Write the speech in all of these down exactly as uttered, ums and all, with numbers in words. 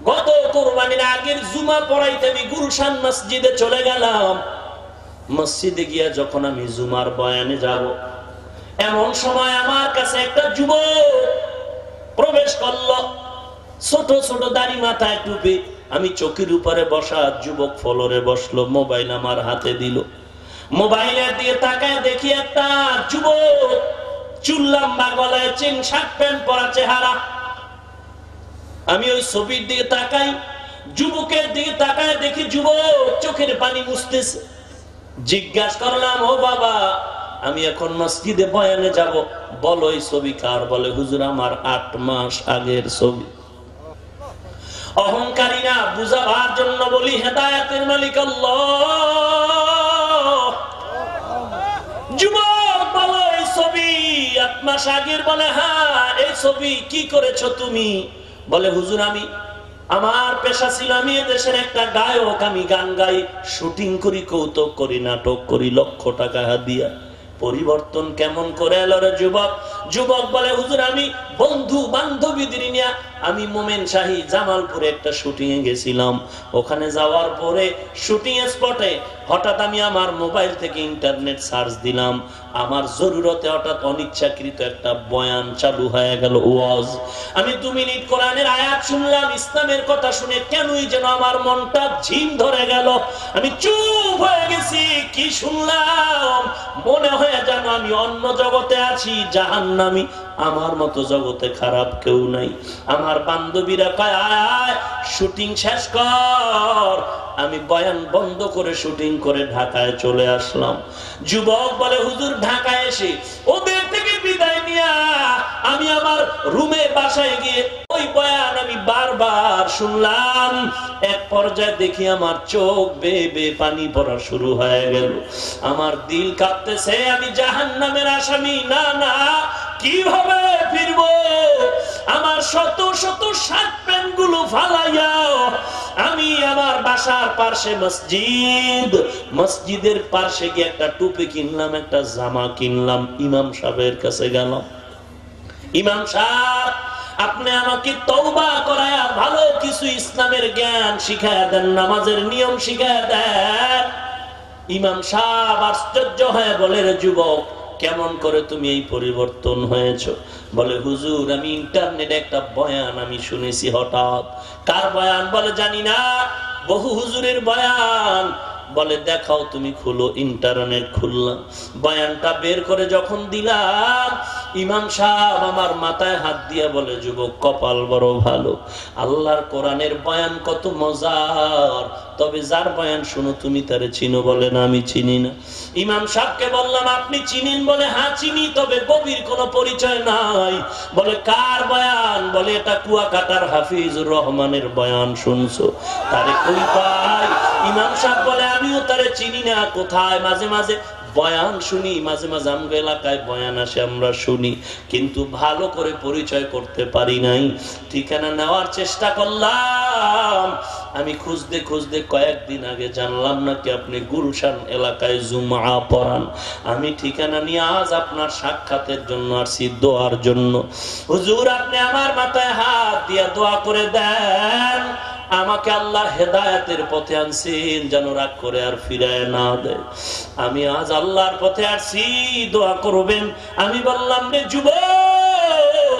গত কুরবানির আগের জুমা পড়াইতে আমি গুলশান মসজিদে চলে গেলাম। মসজিদে গিয়া যখন আমি জুমার বয়ানে যাব, এমন সময় আমার কাছে একটা যুবক প্রবেশ করলো, ছোট ছোট দাড়ি, মাথায় টুপি। আমি চৌকির উপরে বসা, যুবক ফ্লোরে বসলো, মোবাইল আমার হাতে দিল। মোবাইলের দিয়ে তাকায় দেখি একটা যুবক, চুল লম্বা, গলায় চেন, শার্ট প্যান্ট পরা চেহারা। আমি ওই ছবির দিকে তাকাই, যুবকের দিকে তাকায় দেখি যুবক চোখের পানি মুছতেছে। জিজ্ঞাসা করলাম, ও বাবা, আমি এখন মসজিদে বয়ানে যাব, বলো এই ছবি কার? বলে, হুজুর আমার আট মাস আগের ছবি। অহংকারী না, বুঝাবার জন্য বলি, হেদায়েতের মালিক আল্লাহ। যুবক বলো, এই ছবি আট মাস আগের? বলে, হ্যাঁ। এই ছবি কি করেছো তুমি? বলে, হুজুর আমি, আমার পেশা ছিল, আমি দেশের একটা গায়ক, আমি গান গাই, শুটিং করি, কৌতুক করি, নাটক করি, লক্ষ টাকা দিয়া। পরিবর্তন কেমন করে এলো রে যুবক? যুবক বলে, হুজুর আমি বন্ধু বান্ধবীদের নিয়ে আমি মোমেন শাহী জামালপুরে একটা শুটিং এ গেছিলাম। ওখানে যাওয়ার পরে শুটিং স্পটে হঠাৎ আমি আমার মোবাইল থেকে ইন্টারনেট সার্চ দিলাম, আমার জরুরতে হঠাৎ অনিচ্ছাকৃত একটা বয়ান চালু হয়ে গেল, ওয়াজ। আমি দু মিনিট কোরআনের আয়াত শুনলাম, ইসলামের কথা শুনে কেনই যেন আমার মনটা ঝিম ধরে গেল। আমি চুপ হয়ে গেছি। কি শুনলাম? মনে হয় যেন আমি অন্য জগতে আছি, জাহান্নামী। আমার মতো জগতে খারাপ কেউ নাই। আমার বান্ধবীরা কয়, আয় শুটিং শেষ কর। আমি বয়ান বন্ধ করে শুটিং করে ঢাকায় চলে আসলাম। যুবক বলে, হুজুর ঢাকায় এসে ওদের থেকে বিদায় নিয়া আমি আমার রুমে বাসায় গিয়ে ওই বয়ান আমি বারবার শুনলাম। এক পর্যায়ে দেখি আমার চোখ বেয়ে বেয়ে পানি পড়া শুরু হয়ে গেল। আমার দিল কাঁপতেছে, আমি জাহান্নামের আসামি। না না, কিভাবে ফিরবো? আমার শত শত শার্ট প্যান্ট গুলো ফালাইয়া আমি আমার বাসার পাশে মসজিদ, মসজিদের পাশে গিয়ে একটা টুপি কিনলাম, একটা জামা কিনলাম, ইমাম সাহেবের কাছে গেলাম। ইমাম সাহেব, আপনি আমাকে তওবা করায়া ভালো কিছু ইসলামের জ্ঞান শিখায়া দেন, নামাজের নিয়ম শিখায়া দেন। ইমাম সাহেব আশ্চর্য হয়ে বলে, রে যুবক, কেমন করে তুমি এই পরিবর্তন হয়েছো? বলে, হুজুর আমি ইন্টারনেটে একটা বয়ান আমি শুনেছি হঠাৎ। কার বয়ান? বলে, জানি না, বহু হুজুরের বয়ান। বলে, দেখাও তুমি, খুলো। ইন্টারনেট খুললাম, বয়ানটা বের করে যখন দিলাম, ইমাম সাহেব আমার মাথায় হাত দিয়া বলে, যুবক কপাল বড় ভালো, আল্লাহর কোরআনের বয়ান কত মজার, তবে যার বয়ান শুনো তুমি তারে চিনো? বলে, না আমি চিনি না। ইমাম সাহেবকে বললাম, আপনি চিনেন? বলে, হ্যাঁ চিনি, তবে গভীর কোনো পরিচয় নাই। বলে, কার বয়ান? বলে, এটা কুয়াকাটার হাফিজুর রহমানের বয়ান, শুনছো? তারে কই পাই? ইমাম সাহেব বলে, আমিও তারে চিনি না। কোথায়? মাঝে মাঝে বয়ান শুনি, মাঝে মাঝে আমগো এলাকায় বয়ান আসে, আমরা শুনি, কিন্তু ভালো করে পরিচয় করতে পারি নাই। ঠিকানা নেওয়ার চেষ্টা করলাম, আমি খুঁজতে খুঁজতে কয়েকদিন আগে জানলাম নাকি আপনি গুলশান এলাকায় জুমা পড়ান। আমি ঠিকানা নিয়ে আজ আপনার সাক্ষাতের জন্য আসছি, দোয়ার জন্য। হুজুর আপনি আমার মাথায় হাত দিয়া দোয়া করে দেন, আমাকে আল্লাহ হেদায়েতের পথে আনছেন, যেন রাগ করে আর ফিরায় না দেয়। আমি আজ আল্লাহর পথে আসছি, দোয়া করবেন। আমি বললাম, রে যুবক,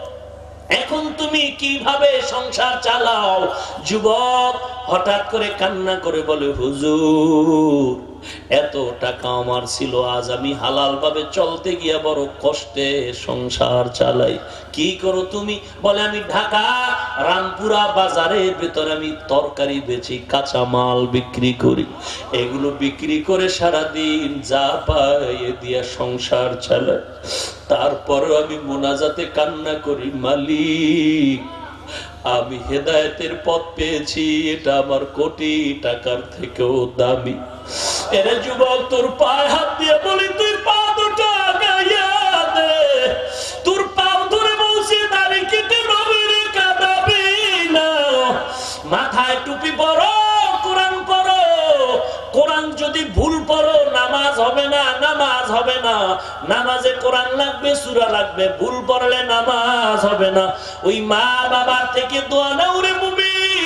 এখন তুমি কিভাবে সংসার চালাও? যুবক হঠাৎ করে কান্না করে বলে, হুজুর এত টাকা আমার ছিল, আজ আমি হালাল ভাবে চলতে গিয়া বড় কষ্টে সংসার চালাই। কি করো তুমি? বলে, আমি ঢাকা রামপুরা বাজারের ভেতরে আমি তরকারি বেচি, কাঁচা মাল বিক্রি করি, এগুলো বিক্রি করে সারাদিন যা পাই দিয়া সংসার চালাই। তারপর আমি মোনাজাতে কান্না করি, মালিক আমি হেদায়েতের পথ পেয়েছি, এটা আমার কোটি টাকার থেকেও দামি। এরে যুবক, তোর পায়ে হাত দিয়ে বলি, তুই পা দুটো আগাইয়া দে, তোর পাও ধরে বলছি, দাঁড়ি কেটে নবীর কাঁদাবি না। মাথায় টুপি পরো, কোরআন পড়ো। কোরআন যদি ভুল পড়ো নামাজ হবে না, নামাজ হবে না। নামাজে কোরআন লাগবে, সূরা লাগবে, ভুল পড়লে নামাজ হবে না। ওই মা বাবার থেকে দোয়া নাও রে মুমিন।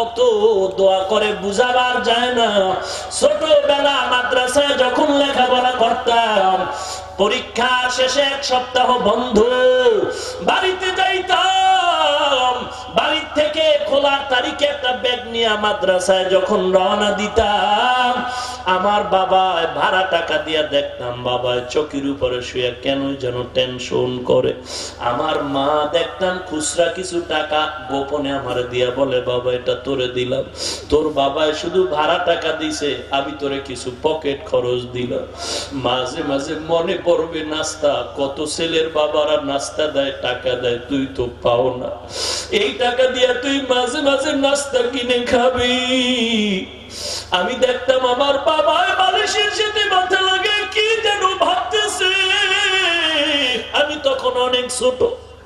কত দোয়া করে বুঝাবার যায় না। ছোটবেলা মাদ্রাসায় যখন লেখাপড়া করতাম, পরীক্ষা শেষে এক সপ্তাহ বন্ধ, বাড়িতে যাইতাম। বাড়ির থেকে খোলার তারিখে একটা ব্যাগ নিয়ে মাদ্রাসায় যখন রওনা দিতাম, আমার বাবা ভাড়া টাকা দিয়া দেখতাম বাবা চকির উপরে শুয়ে কেন যেন টেনশন করে। আমার মা দেখতাম খুচরা কিছু টাকা গোপনে আমার দিয়া বলে বাবা এটা তোরে দিলাম, তোর বাবা শুধু ভাড়া টাকা দিছে, আমি তোরে কিছু পকেট খরচ দিলাম। মাঝে মাঝে মনে পড়বে নাস্তা, কত ছেলের বাবারা নাস্তা দেয় টাকা দেয়, তুই তো পাও না, এই টাকা দিয়া তুই মাঝে মাঝে নাস্তা কিনে খাবি। আমি দেখতাম আমার বাবা বালিশের সাথে মাথা লাগে কি যেন ভাবতেছে। আমি তখন অনেক ছোট।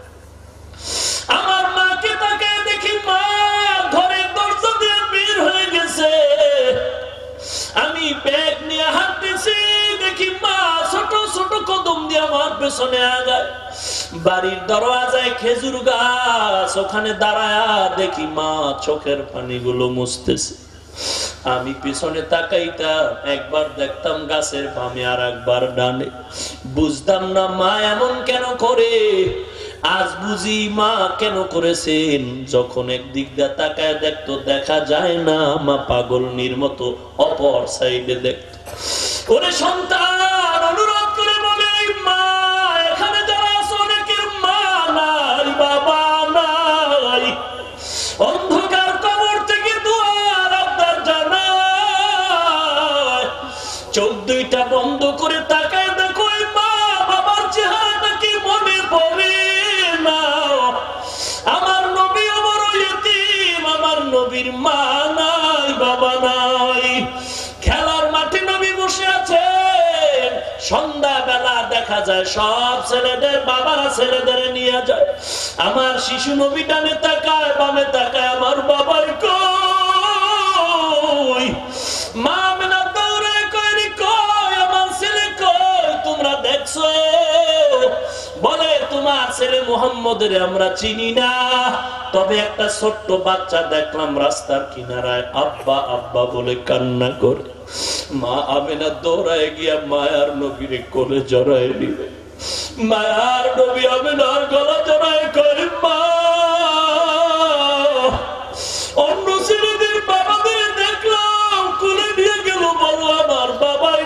আমার মাকে তাকায় দেখি মা ঘরের দরজা দিয়ে বের হয়ে গেছে। আমি ব্যাগ নিয়ে হাঁটতেছি, দেখি মা ছোট ছোট কদম দিয়ে আমার পেছনে আগায়। বাড়ির দরওয়াজায় খেজুর গাছ, ওখানে দাঁড়ায় দেখি মা চোখের পানিগুলো মুছতেছে। আমি পিছনে তাকাইতাম, একবার দেখতাম গাছের বামে আর একবার ডানে। বুঝতাম না মা এমন কেন করে। আজ বুঝি মা কেন করেছেন। যখন একদিক দিয়ে তাকায় দেখতো, দেখা যায় না, মা পাগলনির মতো অপর সাইডে দেখতো। ওরে সন্তান অনুরোধ করে বলে মা, এখানে যারা আছে অনেকের মা নাই, বাবা নাই, অন্ধকার কবর থেকে দুয়ার আবদার জানায়। চোখ দুইটা বন্ধ করে তাকায় দেখো মা বাবার চেহারাটা কি মনে পড়ে না। আমার নবী আমার ইতিম, আমার নবীর মা নাই, বাবা নাই। খেলার মাঠে নবী বসে আছে, সন্ধ্যা বেলা দেখা যায় সব ছেলেদের বাবারা ছেলেদের নিয়ে যায়। আমার শিশু নবী ডানে তাকায় বামে তাকায়, আমার বাবার কই? মা মেনা দৌড়ে কই কই আমার ছেলে কই? তোমরা দেখছো? বলে তোমার ছেলে মুহাম্মদের আমরা চিনি না, তবে একটা ছোট্ট বাচ্চা দেখলাম রাস্তার কিনারায় আব্বা আব্বা বলে কান্না করে। মা আমেনা দৌড়ায় গিয়া মায়ার নবীর কোলে জড়ায় নিবে। মায়ার নবী আমেনার গলা জড়ায় কয় মা, অন্য ছেলেদের বাবাদের দেখলাম কোলে নিয়ে গেল, বলো আমার বাবার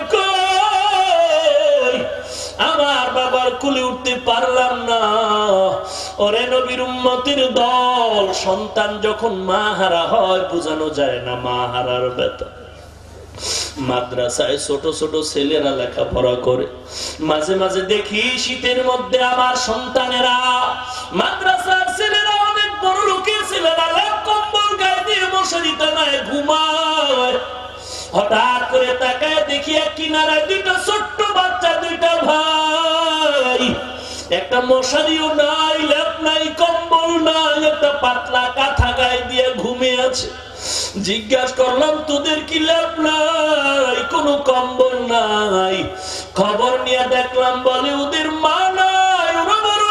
কই? আমার বাবার কোলে উঠতে পারলাম না। ওরে নবীর উম্মতের দল, সন্তান যখন মা হারা হয় বোঝানো যায় না মা হারার ব্যথা। মাদ্রাসায় ছোট ছোট ছেলেরা লেখাপড়া করে, মাঝে মাঝে দেখি শীতের মধ্যে আমার সন্তানেরা, মাদ্রাসার ছেলেরা, অনেক বড় লোকের ছেলেরা লেপ কম্বল গায়ে দিয়ে মশারি টানায় ঘুমায়। হঠাৎ করে তাকায় দেখি এক কিনারায় দুইটা ছোট্ট বাচ্চা, দুইটা ভাই, একটা মশারিও নাই, লেপ নাই, কম্বল নাই, একটা পাতলা কাঁথা গায়ে দিয়ে ঘুমিয়ে আছে। জিজ্ঞাসা করলাম তোদের কি লেপ নাই, কোনো কম্বল নাই? খবর নিয়ে দেখলাম বলে ওদের মা নাই, ওরা বড়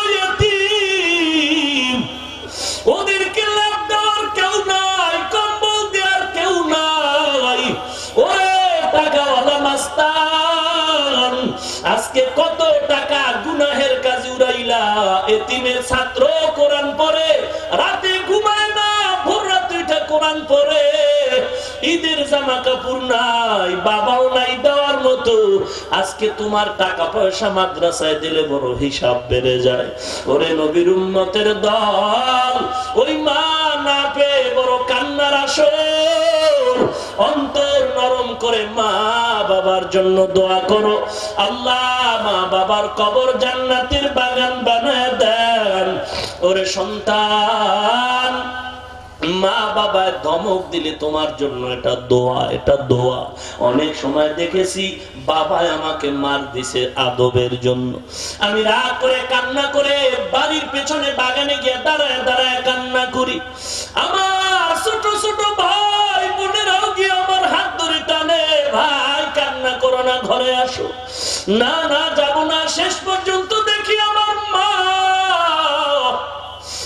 ইতিম, ওদেরকে লেপ দেওয়ার কেউ নাই, কম্বল দেওয়ার কেউ নাই। ওরে টাকাওয়ালা মাস্তান, আজকে কত টাকা গুনাহের কাজে উড়াইলা। এতিমের ছাত্র কোরআন পড়ে, রাতে ঘুমায় না, ভোর রাতে উঠে কোরআন পড়ে, ঈদের জামা কাপড় নাই, বাবাও নাই দেওয়ার মতো। আজকে তোমার টাকা পয়সা মাদ্রাসায় দিলে বড় হিসাব বেড়ে যায়। ওরে নবীর উম্মতের দল, ওই মা না পেয়ে বড় কান্নার আসর। অন্তর নরম করে মা বাবার জন্য দোয়া করো, আল্লাহ মা বাবার কবর জান্নাতের বাগান বানায় দেন। ওরে সন্তান, মা বাবা ধমক দিলে তোমার জন্য এটা দোয়া, এটা দোয়া। অনেক সময় দেখেছি বাবা আমাকে মার দিছে আদবের জন্য, আমি রাগ করে কান্না করে বাড়ির পেছনে বাগানে গিয়ে দাঁড়ায় দাঁড়ায় কান্না করি। আমার ছোট ছোট ভাই বোনেরাও গিয়ে আমার হাত ধরে টানে, ভাই কান্না করো না, ঘরে আসো। না না যাব না। শেষ পর্যন্ত দেখি আমার মা আস্তে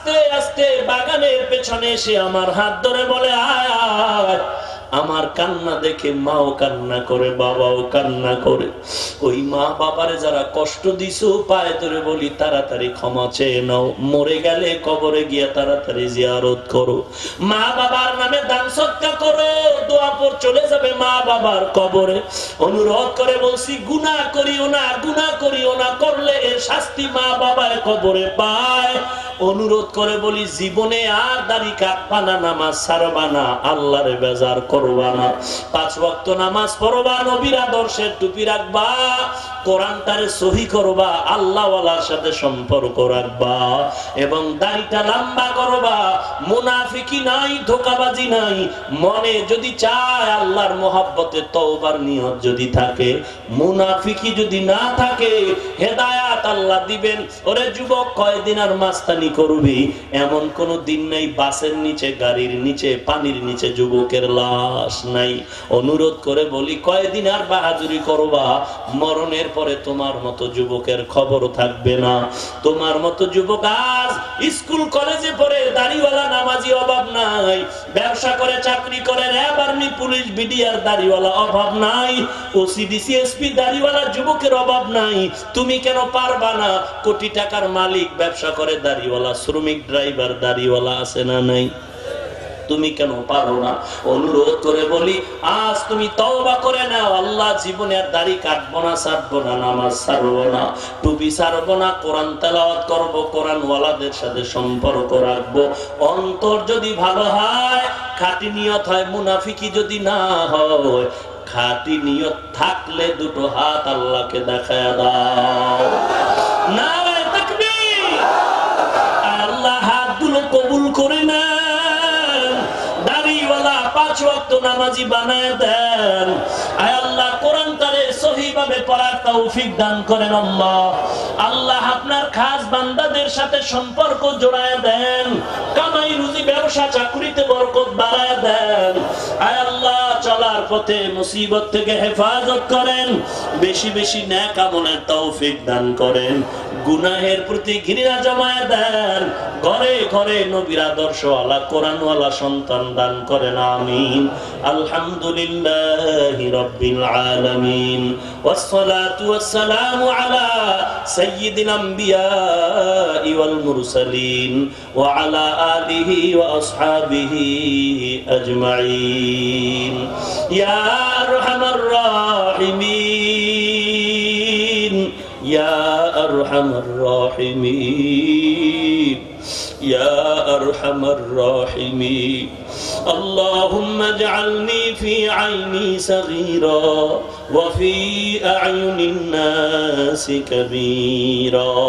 আস্তে আস্তে বাগানের পেছনে এসে আমার হাত ধরে বলে আয় আয়। আমার কান্না দেখে মাও কান্না করে, বাবাও কান্না করে। ওই মা বাবারে যারা কষ্ট দিছো পায়ে ধরে বলি তাড়াতাড়ি ক্ষমা চেয়ে নাও, মরে গেলে কবরে গিয়া তাড়াতাড়ি জিয়ারত করো, মা বাবার নামে দান সদকা করো, দোয়া পর চলে যাবে মা বাবার কবরে। অনুরোধ করে বলছি গুনাহ করিও না, গুনাহ করিও না, করলে এর শাস্তি মা বাবায় কবরে পায়। অনুরোধ করে বলি জীবনে আর দাড়ি কাটবা না, নামাজ ছাড়বা না, আল্লাহরে বেজার করবা না, পাঁচ ওয়াক্ত নামাজ পড়বা, নবীর আদর্শের টুপি রাখবা, কোরআনটারে সহি করবা, আল্লাহওয়ালার সাথে সম্পর্ক রাখবা এবং দাড়িটা লম্বা করবা। মুনাফিকি নাই, ধোঁকাবাজি নাই। মনে যদি চায় আল্লাহর মহব্বতে তওবার নিয়ত যদি থাকে, মুনাফিকি যদি না থাকে, হেদায়াত আল্লাহ দিবেন। ওরে যুবক, কয়দিন আর মাস্তানি করবি? এমন কোন দিন নাই বাসের নিচে, গাড়ির নিচে, পানির নিচে যুবকের লাশ নাই। অনুরোধ করে বলি কয়দিন আর বাহাদুরি করবা? মরণের পরে তোমার মতো যুবকের খবর থাকবে না। তোমার মতো যুবক আজ স্কুল কলেজে পড়ে, দাড়িওয়ালা নামাজি অভাব নাই, ব্যবসা করে, চাকরি করে, র্যাব, আর্মি, পুলিশ, বিডিআর দাড়িওয়ালা অভাব নাই, ওসিডিসি, এসপি দাড়িওয়ালা যুবকের অভাব নাই। তুমি কেন পারবা না? কোটি টাকার মালিক ব্যবসা করে দাড়িওয়ালা, শ্রমিক, ড্রাইভার দাড়িওয়ালা আছে না নাই? তুমি কেন পারো না? অনুরোধ করে বলি আজ তুমি তওবা করে নাও। আল্লাহ জীবনে আর দাড়ি কাটবো না, ছাড়বো না, নামাজ ছাড়বো না, টুপি ছাড়বো না, কোরআন তেলাওয়াত করবো, কোরআন ওয়ালাদের সাথে সম্পর্ক রাখবো। অন্তর যদি ভালো হয়, খাঁটি নিয়ত হয়, মুনাফিকি যদি না হয়, খাঁটি নিয়ত থাকলে দুটো হাত আল্লাহকে দেখায় দাও। নারে তাকবীর! আল্লাহ হাতগুলো কবুল করে না, পাঁচ ওয়াক্ত নামাজি বানায় দেন। আয় আল্লাহ, কোরআনটারে সহিভাবে পড়ার তৌফিক দান করেন। আল্লাহ আল্লাহ আপনার খাস বান্দাদের সাথে সম্পর্ক জোড়ায় দেন, কামাই রুজি, ব্যবসা, চাকরিতে বরকত বাড়ায় দেন। আয় আল্লাহ, চলার পথে মুসিবত থেকে হেফাজত করেন, বেশি বেশি নেক আমলের তৌফিক দান করেন, গুনাহের প্রতি ঘৃণা জমায় দেন, ঘরে ঘরে নবীর আদর্শওয়ালা, কোরআনওয়ালা সন্তান দান করেন। আমিন। আলহামদুলিল্লাহি রাব্বিল আলামিন, ওয়াসসালাতু ওয়াসসালামু আলা সাইয়্যিদিল আমবিয়াই ওয়াল মুরসালিন ওয়া আলা আলিহি ওয়া আসহাবিহি আজমাইন। ইয়া আরহামার রাহিমিন, ইয়া আরহামার রাহিমিন, ইয়া আরহামার রাহিমিন। اللهم اجعلني في عيني صغيرا وفي أعين الناس كبيرا.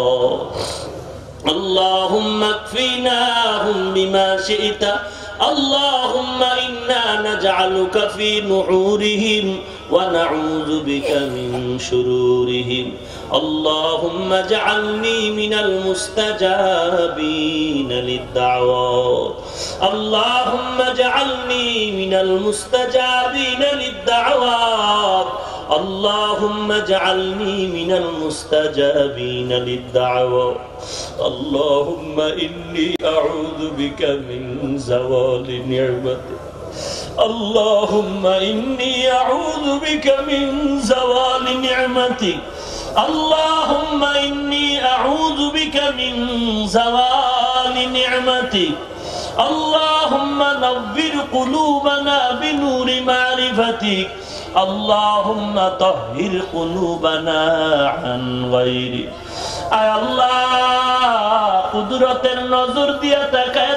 اللهم اكفناهم بما شئت. اللهم إنا نجعلك في نحورهم ونعوذ بك من شرورهم. اللهم اجعلني من المستجابين للدعوات. اللهم اجعلني من المستجابين للدعوات. اللهم اجعلني من المستجابين للدعوات. اللهم إني أعوذ بك من زوال نعمتك. اللهم إني أعوذ بك من زوال نعمتك. اللهم إني أعوذ بك من زوال نعمتك. اللهم نور قلوبنا بنور معرفتك. اللهم طهر قلوبنا عن غيرك. আয় আল্লাহ, কুদরতের নজর দিয়া তাকায়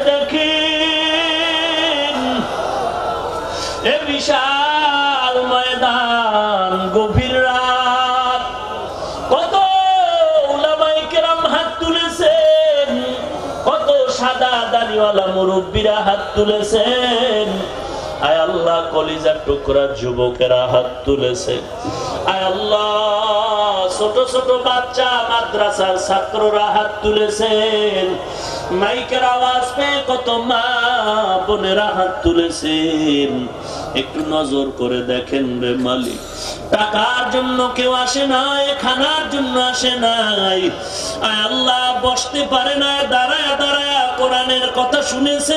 দেখেন এ বিশাল ময়দান, গভীর রাত, কত উলামায়ে কেরাম হাত তুলেছেন, কত সাদা দাড়িওয়ালা মুরব্বীরা হাত তুলেছেন। আয় আল্লাহ, কলিজার টুকরা যুবকেরা হাত তুলেছে। আয় আল্লাহ, ছোট ছোট বাচ্চা, মাদ্রাসার ছাত্ররা হাত তুলেছেন। মাইকের আওয়াজ পেয়ে কত মা বোনেরা হাত তুলেছেন। একটু নজর করে দেখেন রে মালিক, টাকার জন্য কেউ আসে নাই, খানার জন্য আসে নাই। আয় আল্লাহ, বসতে পারে না, দাঁড়ায় দাঁড়ায় কোরআন সন্তানের কথা শুনেছে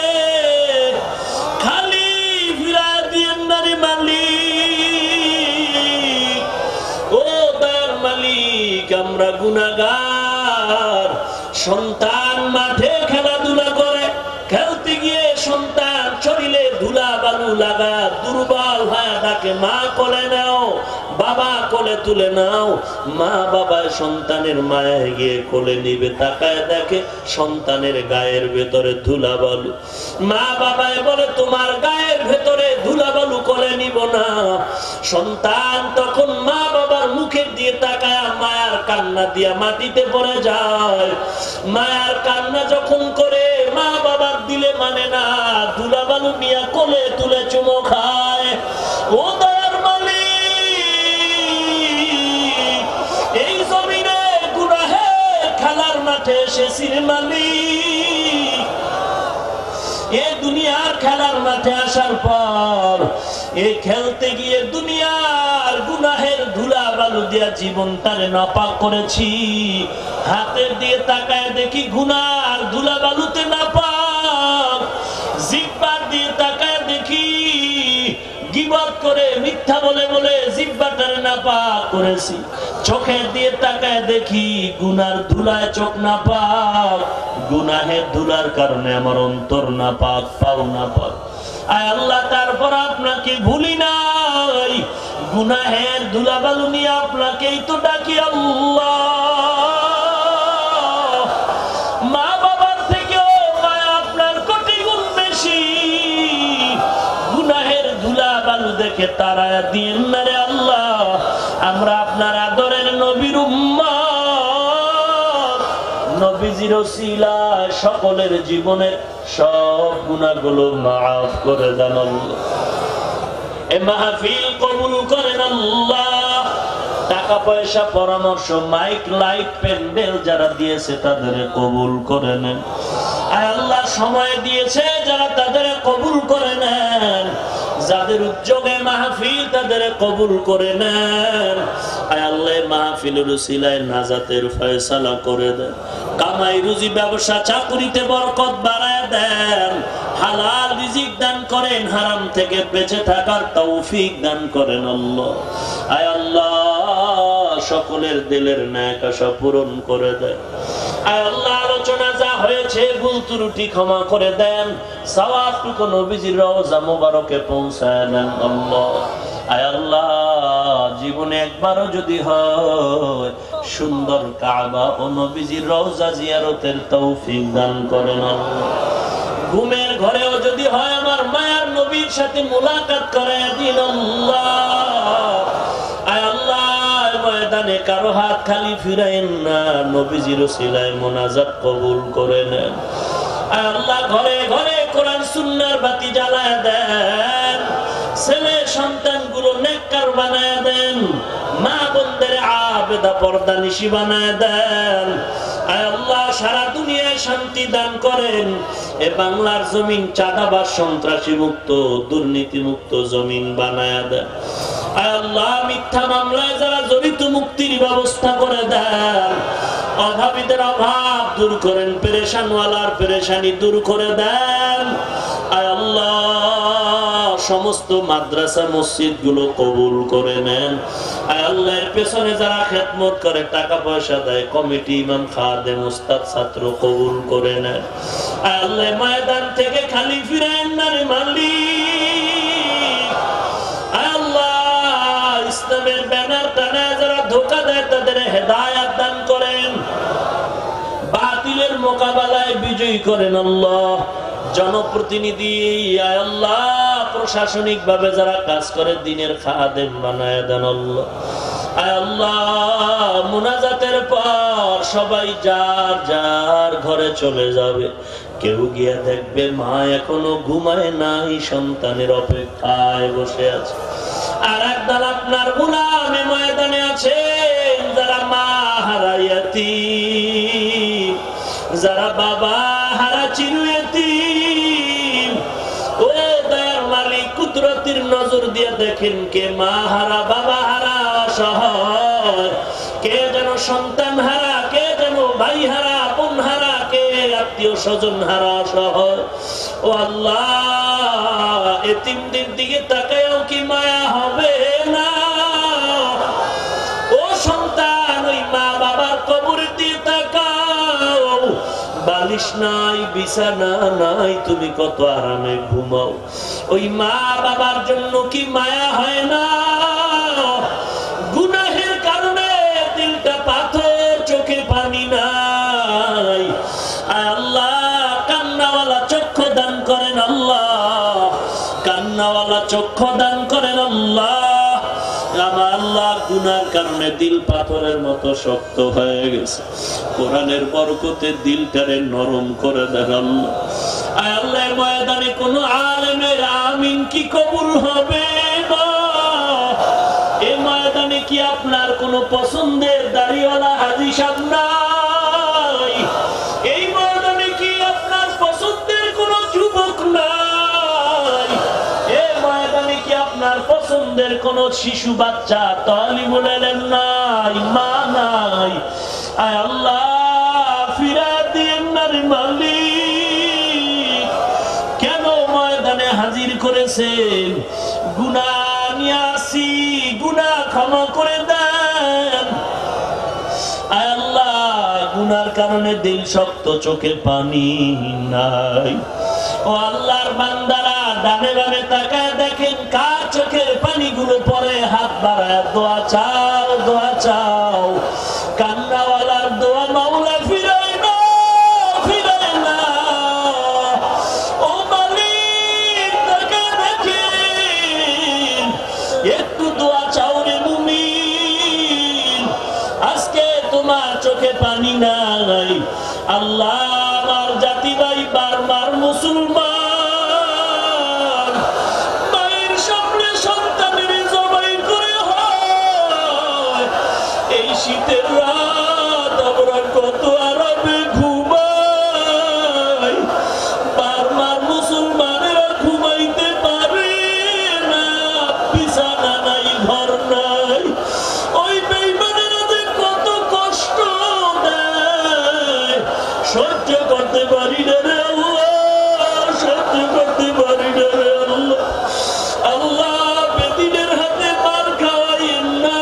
খালি ফিরা দিয়েন না রে মালিক। ও দয়ার মালিক, আমরা গুনাহগার। সন্তান মাঠে খেলাধুলা করে, খেলতে গিয়ে সন্তান শরীরে ধুলা বালু লাগা দুর্বল হয়ে তাকে মা কোলে নাও, বাবা কোলে তুলে নাও। মা বাবা সন্তানের মায়ে গিয়ে কোলে নিবে, তাকায় দেখে সন্তানের গায়ের ভেতরে ধুলা বালু। মা বাবায় বলে তোমার গায়ের ভেতরে ধুলা বালু কোলে নিব না। সন্তান তখন মা বাবার মুখের দিয়ে তাকায় মায়ার কান্না দিয়া মাটিতে পড়ে যায়। মায়ার কান্না যখন করে মা বাবার দিলে মানে না, ধুলা বালু নিয়ে কোলে তুলে চুমো খায়। ও দয়ার মালিক, এই জমিনে গুনাহের খেলার মাঠে এসেছি রে মালিক। এই দুনিয়ার খেলার মাঠে আসার পর এই খেলতে গিয়ে দুনিয়ার গুনাহের ধুলা বালু দিয়া জীবনটারে নাপাক করেছি। হাতের দিয়ে তাকায় দেখি গুনার ধুলা বালুতে নাপাক। জিহ্বার দিয়ে তাকায় দেখি গীবত করে মিথ্যা বলে বলে জিহ্বাটারে নাপাক করেছি। চোখের দিয়ে তাকায় দেখি গুনার ধুলায় চোখ নাপাক। গুনাহের ধুলার কারণে আমার অন্তর নাপাক, পাও নাপাক। আয় আল্লাহ, তারপর আপনাকে ভুলি নাই। গুনাহের ধুলা বালু নিয়ে আপনাকেই তো ডাকি আল্লাহ। মা বাবার থেকেও মায়া আপনার কোটি গুণ বেশি। গুনাহের ধুলা বালু দেখে তারায়া দিন না রে আল্লাহ। আমরা আপনার আদরের নবীর উম্মত, নবীজির ওসিলায় সকলের জীবনের সব গুনাহগুলো মাফ করে দেন আল্লাহ। এই মাহফিল কবুল করেন আল্লাহ। টাকা পয়সা, পরামর্শ, মাইক, লাইট, প্যান্ডেল যারা দিয়েছে তাদের কবুল করে নেন। আয় আল্লাহ, সময় দিয়েছে যারা তাদের কবুল করে নেন। যাদের উদ্যোগে মাহফিল তাদের কবুল করে নেন। আয় আল্লাহ, মাহফিলের উসিলায় নাজাতের ফয়সালা করে দেন। কামাই রুজি, ব্যবসা, চাকুরিতে বরকত বাড়ায় দেন। হালাল রিজিক দান করেন, হারাম থেকে বেঁচে থাকার তৌফিক দান করেন আল্লাহ। আয় আল্লাহ, সকলের দিলের ন্যাক আশা পূরণ করে দেন। আয় আল্লাহ, আলোচনা যা হয়েছে ভুল ত্রুটি ক্ষমা করে দেন। সওয়াবটুকু নবীজির রওজা মুবারকে পৌঁছায় দেন আল্লাহ। আয় আল্লাহ, জীবনে একবারও যদি হয় সুন্দর কাবা ও নবীজির রওজা জিয়ারতের তৌফিক দান করেন আল্লাহ। ঘুমের ঘরেও যদি হয় আমার মায়ার নবীর সাথে মুলাকাত করে দিন আল্লাহ। আয় আল্লাহ, ময়দানে কারো হাত খালি ফিরাইন না, নবীজির ওসিলায় মোনাজাত কবুল করে নেন। আয় আল্লাহ, ঘরে ঘরে কোরআন সুন্নাহর বাতি জ্বালায় দেন। ছেলে সন্তান গুলো নেককার বানায় দেন। মা বোনদের আবেদা পর্দানিশী বানায় দেন। আয় আল্লাহ, সারা দুনিয়ায় শান্তি দান করেন। এ বাংলার জমিন চাঁদাবাজ সন্ত্রাসী মুক্ত, দুর্নীতি মুক্ত জমিন বানায় দেন। আয় আল্লাহ, মিথ্যা মামলায় যারা জড়িত মুক্তির ব্যবস্থা করে দেন। অভাবীদের অভাব দূর করেন, পেরেশানওয়ালার পেরেশানি দূর করে দেন। আয় আল্লাহ, সমস্ত মাদ্রাসা মসজিদ গুলো কবুল করে নেন। আয় আল্লাহ, এর পেছনে যারা খেদমত করে, টাকা পয়সা দেয়, কমিটি, ইমাম, খাদেম, উস্তাদ, ছাত্র কবুল করে নেন। আয় আল্লাহ, ময়দান থেকে খালি ফিরায়েন না রে মালিক। আয় আল্লাহ, ইসলামের ব্যানার টানায় যারা ধোঁকা দেয় তাদের হেদায়াত দান করেন। বাতিলের মোকাবেলায় বিজয়ী করেন আল্লাহ। জনপ্রতিনিধি আয় আল্লাহ, প্রশাসনিক ভাবে যারা কাজ করে দিনের খাদেম বানায় দেন আল্লাহ। আয় আল্লাহ, মুনাজাতের পর সবাই যার যার ঘরে চলে যাবে। কেউ গিয়া দেখবে মা এখনো ঘুমায় নাই, সন্তানের অপেক্ষায় বসে আছে। আর একদল আপনার গোলামে ময়দানে আছে যারা মা হারাইয়াতি, যারা বাবা হারা চিরুয়াতি। ও দয়ার মালিক, কুদরতির নজর দিয়ে দেখেন কে মা হারা, বাবা হারা, অসহায়, কে যেন সন্তান হারা, কে যেন ভাই হারা, বোন হারা, কে আত্মীয় স্বজন হারা সহ। ও আল্লাহ, এতিমদের দিকে তাকায়ও কি মায়া হবে না? ও সন্তান, ওই মা বাবার কবরের দিকে তাকাও। বালিশ নাই, বিছানা নাই, তুমি কত আরামে ঘুমাও। ওই মা বাবার জন্য কি মায়া হয় না? গুনাহের কারণে দিলটা পাথর, চোখে পানি নাই। আল্লাহ, কান্নাওয়ালা চক্ষু দান করেন আল্লাহ, কান্নাওয়ালা চক্ষু দান করেন আল্লাহ। আমার আল্লাহ, গুনার কারণে দিল পাথরের মতো শক্ত হয়ে গেছে। কোরআনের বরকতে দিলটারে নরম করে দেন আল্লাহ। আয় আল্লাহ, ময়দানে কোন আলেমের আমিন কি কবুল হবে না? এই ময়দানে কি আপনার কোন পছন্দের দাড়িওয়ালা হাজী সাহেব নাই? এই ময়দানে কি আপনার পছন্দের কোন যুবক নাই? এই ময়দানে কি আপনার পছন্দের কোন শিশু বাচ্চা তালিবুল ইলম নাই, মা নাই? আয় আল্লাহ, ফিরা দিয়েন না রে মালিক। কেন ময়দানে হাজির করেছেন? গুনাহ নিয়ে আসি, গুনাহ ক্ষমা করে দেন। আয় আল্লাহ, গুনার কারণে দিল শক্ত, চোখে পানি নাই। ও আল্লাহর বান্দারা, ডানে বামে তাকায় দেখেন কার চোখের পানিগুলো পরে। হাত বাড়ায় দোয়া চাও, দোয়া চাও। কান্নাওয়ালার দোয়া মাওলা ফিরায় না, ফিরায় না। ও মালিক, তাকায় দেখেন, একটু দোয়া চাও রে মুমিন। আজকে তোমার চোখে পানি নাই। আল্লাহ, আমার জাতি ভাই বারবার মুসলমান, মায়ের সামনে সন্তানের জবাই করে হয়। এই শীতের রাত আমরা কত আরামে ঘুমাই, বারবার মুসলমানেরা ঘুমাইতে পারে না। বিছানা নাই, ঘর নাই। ওই বেঈমানেরা যে কত কষ্ট দেয়, সহ্য করতে পারি না রে আল্লাহ, সহ্য করতে পারি না রে আল্লাহ। আল্লাহ, বেদিনের হাতে মার খাওয়াইন না,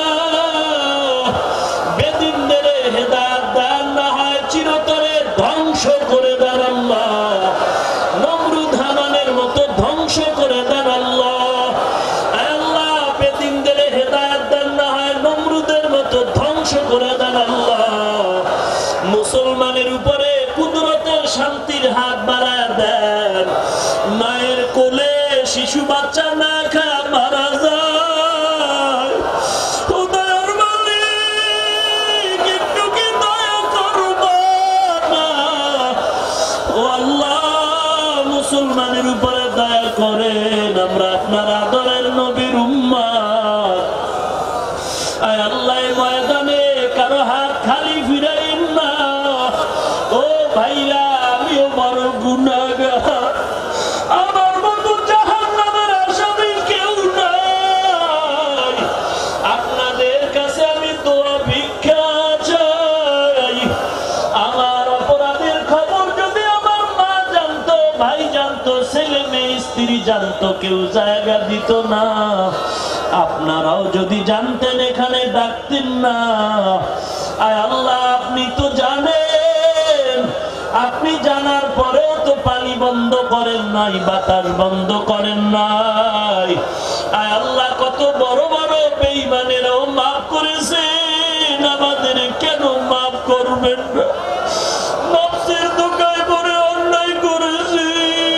বেদিনদের হেদায়েত দান না হয় চিরতরে ধ্বংস করে দেন আল্লাহ। নমরুদ হামানের মতো ধ্বংস করে দেন আল্লাহ। আল্লাহ, বেদিনদের হেদায়েত দান না হয় নমরুদের মতো ধ্বংস করে দেন আল্লাহ। মুসলমানের উপরে কুদরতের শান্তির হাত বাড়ায় দেন। মায়ের কোলে শিশু বাচ্চা না খায় মারা যায়। ও দয়ার মালিক, একটু কি দয়া করবেন না? ও আল্লাহ, মুসলমানের উপরে দয়া করেন। আমরা আপনার আদরের নবীর উম্মত। আয় আল্লাহ, ময়দানে কারো হাত খালি ফিরাইন না। ও ভাইরা, আমিও বড় গুনাহগার, আমার মতো জাহান্নামের আসামি কেউ নাই। আপনাদের কাছে আমি দোয়া ভিক্ষা চাই। আমার অপরাধের খবর যদি আমার মা জানতো, ভাই জানতো, ছেলে মেয়ে স্ত্রী জানতো, কেউ জায়গা দিত না। আপনারাও যদি জানতেন, এখানে ডাকতেন না। আয় আল্লাহ, আপনি তো জানেন। আপনি জানার পরেও তো পানি বন্ধ করেন নাই, বাতাস বন্ধ করেন নাই। আয় আল্লাহ, কত বড় বড় বেঈমানেরাও মাফ করেছেন, আমাদের কেন মাফ করবেন না? নফসের দোকায় পড়ে অন্যায় করেছি,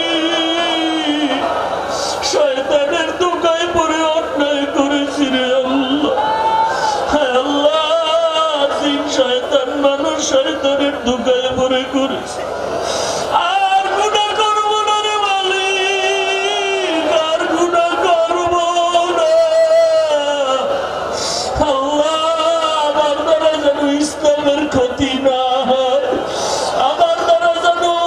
শয়তানের দোকায় পড়ে অন্যায় করেছি রে আল্লাহ। হায় আল্লাহ, জিন শয়তান মানুষ শয়তানের দোকায় পড়ে করেছি। আর গুনাহ করব না রে মালিক, আর গুনাহ করব না। আল্লাহ, আমার দ্বারা যেন ইসলামের ক্ষতি না হয়, আমার দ্বারা যেন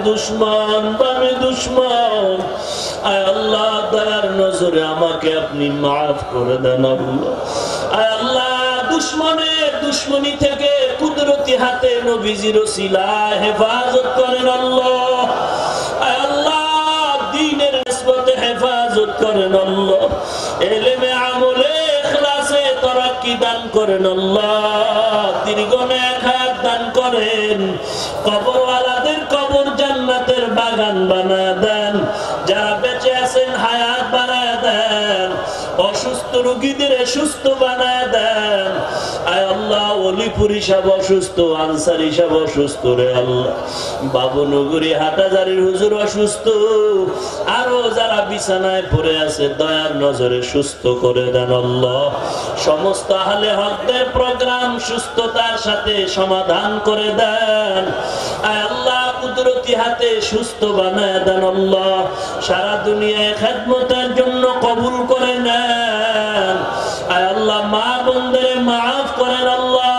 দুশ্মন বামে দুশ্মন, আয় আল্লাহ দয়ার নজরে আমাকে আপনি মাফ করে দেন আল্লাহ। আয় আল্লাহ দুশ্মনের দুশ্মনী থেকে কুদরতি হাতে নবীজির ওসিলায় হেফাজত করেন আল্লাহ। আয় আল্লাহ দ্বীনের নিসবতে হেফাজত করেন আল্লাহ। ইলমে আমলে ইখলাসে তারাক্কি দান করেন আল্লাহ। দীর্ঘ নেক হায়াত দান করেন। কবরওয়ালাদের কবর জান্নাতের বাগান বানায় দেন। যারা বেঁচে আছেন হায়াত বানায় দেন। অসুস্থ রোগীদের সুস্থ বানায় দেন। আয় আল্লাহ অলিপুর হিসাব অসুস্থ, আনসার হিসাব অসুস্থ রে আল্লাহ। বাবুনগরী হাটাজারির হুজুর অসুস্থ, আরো যারা বিছানায় পড়ে আছে দয়ার নজরে সুস্থ করে দেন আল্লাহ। সমস্ত আহলে হকদের প্রোগ্রাম সুস্থতার সাথে সমাধান করে দেন। আয় আল্লাহ কুদরতি হাতে সুস্থ বানায় দেন আল্লাহ। সারা দুনিয়ায় খেদমতের জন্য কবুল করে নেন। আয় আল্লাহ মা বোনদের মাফ করেন আল্লাহ।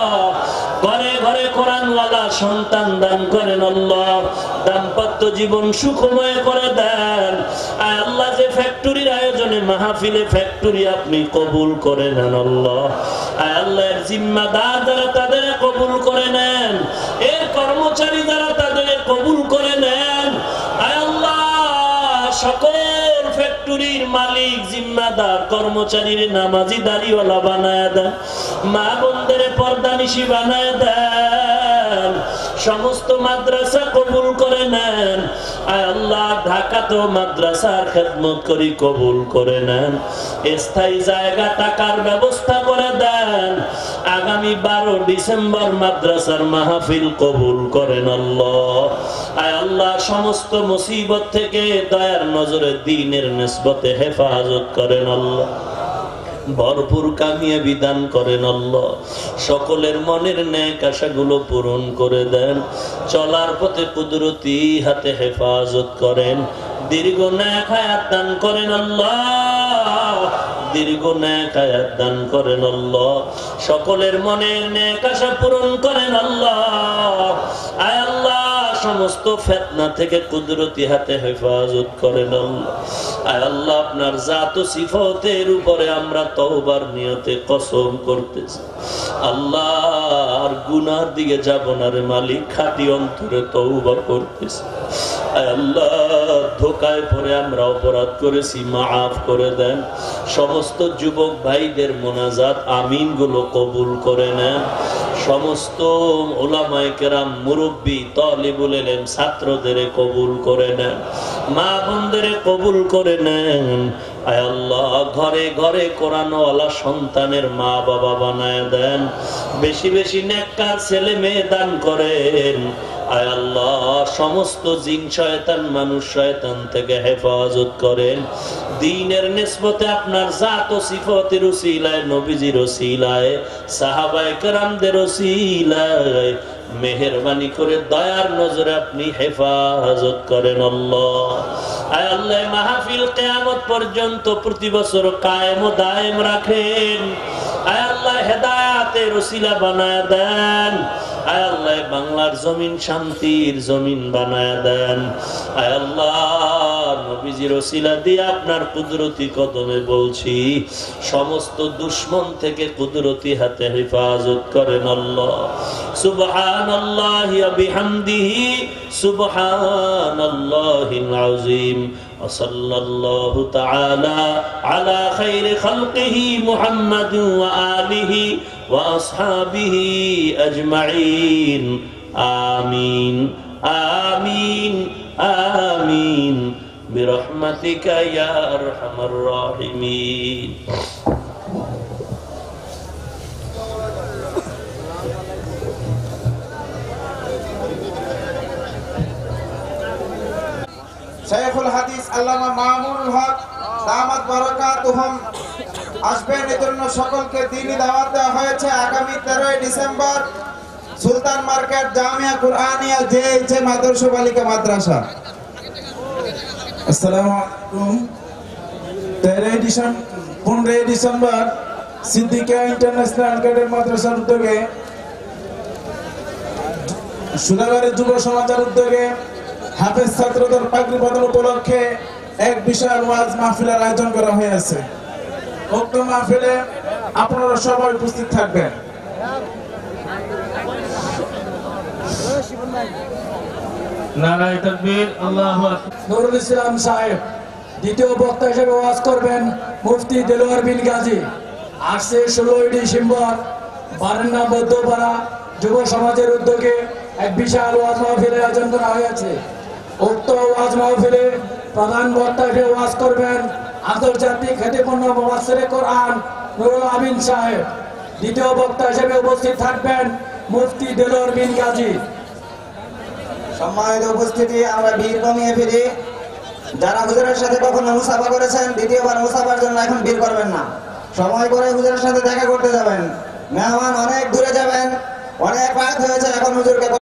ঘরে ঘরে কোরআনওয়ালা সন্তান দান করেন আল্লাহ। দাম্পত্য জীবন সুখময় করে দেন। আয় আল্লাহ যে ফ্যাক্টরির আয়োজনে মাহফিলে ফ্যাক্টরি আপনি কবুল করে নেন আল্লাহ। আয় আল্লাহ এর জিম্মাদার যারা তাদের কবুল করে নেন, এর কর্মচারী যারা তাদের কবুল করে নেন। আয় আল্লাহ সকল ফ্যাক্টরির মালিক জিম্মাদার কর্মচারীর নামাজি দাড়িওয়ালা বানায় দেন। মা বোনদের পর্দানিশী বানায় দেন। সমস্ত মাদ্রাসা কবুল করে নেন। আয় আল্লাহ ঢাকাতেও মাদ্রাসার খেদমত করি কবুল করে নেন। স্থায়ী জায়গা টাকার ব্যবস্থা করে দেন। আগামী বারো ডিসেম্বর মাদ্রাসার মাহফিল কবুল করেন আল্লাহ। আয় আল্লাহ সমস্ত মুসিবত থেকে দয়ার নজরে দ্বীনের নিসবতে হেফাজত করেন আল্লাহ। ভরপুর কামিয়াবি দান করেন আল্লাহ। সকলের মনের নেক আশাগুলো পূরণ করে দেন। চলার পথে কুদরতি হাতে হেফাজত করেন। দীর্ঘ নেক হায়াত দান করেন আল্লাহ। দীর্ঘ নেক হায়াত দান করেন আল্লাহ। সকলের মনের নেক আশা পূরণ করেন আল্লাহ। আয় আল্লাহ সমস্ত ফিতনা থেকে কুদরতি হাতে হেফাজত করেন আল্লাহ। আয় আল্লাহ আপনার জাত ও সিফতের উপরে আমরা তওবার নিয়তে কসম করতেছি আল্লাহ আর গুনার দিকে যাব না রে মালিক। খাঁটি অন্তরে তওবা করতেছি। আয় আল্লাহ ধোঁকায় পড়ে আমরা অপরাধ করেছি, মাফ করে দেন। সমস্ত যুবক ভাইদের মোনাজাত আমিন গুলো কবুল করে নেন। সমস্ত উলামায়ে কেরাম মুরব্বী তালিবুল ইলম ছাত্রদের কবুল করে নেন। মা বোনদের কবুল করে নেন। আয় আল্লাহ ঘরে ঘরে কোরআনওয়ালা সন্তানের মা বাবা বানায় দেন। বেশি বেশি নেককার ছেলে মেয়ে দান করেন। আয় আল্লাহ সমস্ত জিন শয়তান মানুষ শয়তান থেকে হেফাজত করেন। দ্বীনের নিসবতে আপনার জাত ও সিফতের উসিলায়, নবীজির উসিলায়, সাহাবায়ে কেরামদের উসিলায় মেহেরবানি করে দয়ার নজরে আপনি হেফাজত করেন আল্লাহ। আয় আল্লাহ মাহফিল কিয়ামত পর্যন্ত প্রতি বছর কায়েম ও দায়েম রাখেন। আয় আল্লাহ হেদায়েতের ওসিলা বানায় দেন। আয় আল্লাহ বাংলার জমিন শান্তির জমিন বানায় দেন। আয় আল্লাহ নবীজির ওসিলা দিয়ে আপনার কুদরতি কদমে বলছি সমস্ত দুশমন থেকে কুদরতি হাতে হেফাজত করেন আল্লাহ। সুবহানাল্লাহি ওয়া বিহামদিহি সুবহানাল্লাহিল আযীম। وصلى الله تعالى على خير خلقه محمد وآله وأصحابه أجمعين آمين آمين آمين برحمتك يا أرحم الراحمين. শাইখুল হাদিস আল্লামা মামুনুল হক দামাত বারাকাতুহুম আসবেন। এর জন্য সকলকে দ্বীনি দাওয়াত দেওয়া হয়েছে। আগামী তেরোই December Sultan market Jamia Quraniya JHA Adarsha Balika মাদ্রাসা। আসসালামু আলাইকুম। তেরোই ডিসেম্বর পনেরোই ডিসেম্বর সিদ্দিকা ইন্টারন্যাশনাল ক্যাডেট মাদ্রাসার উদ্যোগে, সুধাগরের যুব সমাজের উদ্যোগে হাফেজ ছাত্রদের পাগড়ি বদল উপলক্ষে এক বিশাল ওয়াজ মাহফিলের আয়োজন করা হয়েছে। উক্ত মাহফিলে আপনারা সবাই উপস্থিত থাকবেন। নারায়ে তাকবীর, আল্লাহু আকবার। নুরুল ইসলাম সাহেব দ্বিতীয় বক্তা হিসেবে ওয়াজ করবেন মুফতি দেলোয়ার বিন গাজী। আসছে ষোলোই ডিসেম্বর বারান্না বৌদ্ধপাড়া যুব সমাজের উদ্যোগে এক বিশাল ওয়াজ মাহফিলের আয়োজন করা হয়েছে। উক্ত ওয়াজ মাহফিলে প্রধান বক্তা হিসেবে ওয়াজ করবেন আন্তর্জাতিক খ্যাতিপূর্ণ মুফাসসিরে কোরআন নুরুল আমিন সাহেব। দ্বিতীয় বক্তা হিসেবে উপস্থিত থাকবেন মুফতি দেলোয়ার বিন গাজী। সম্মানিত উপস্থিতি, আমরা ভিড় কমিয়ে ফিরি। যারা হুজুরের সাথে কখনো মুসাফা করেছেন, দ্বিতীয়বার মুসাফার জন্য এখন ভিড় করবেন না। সময় করে হুজুরের সাথে দেখা করতে যাবেন। মেহমান অনেক দূরে যাবেন, অনেক রাত হয়েছে, এখন হুজুরকে